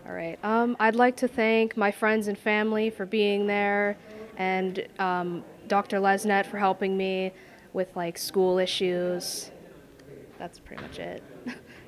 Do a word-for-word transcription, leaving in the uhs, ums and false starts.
All right. Um, I'd like to thank my friends and family for being there, and um, Doctor Lesnet for helping me with like school issues. That's pretty much it.